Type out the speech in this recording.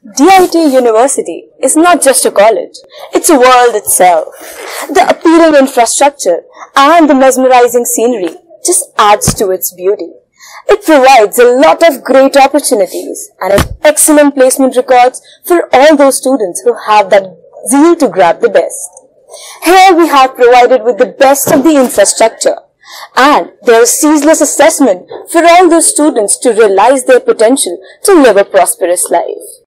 DIT University is not just a college, it's a world itself. The appealing infrastructure and the mesmerizing scenery just adds to its beauty. It provides a lot of great opportunities and an excellent placement records for all those students who have that zeal to grab the best. Here we have provided with the best of the infrastructure, and there is ceaseless assessment for all those students to realize their potential to live a prosperous life.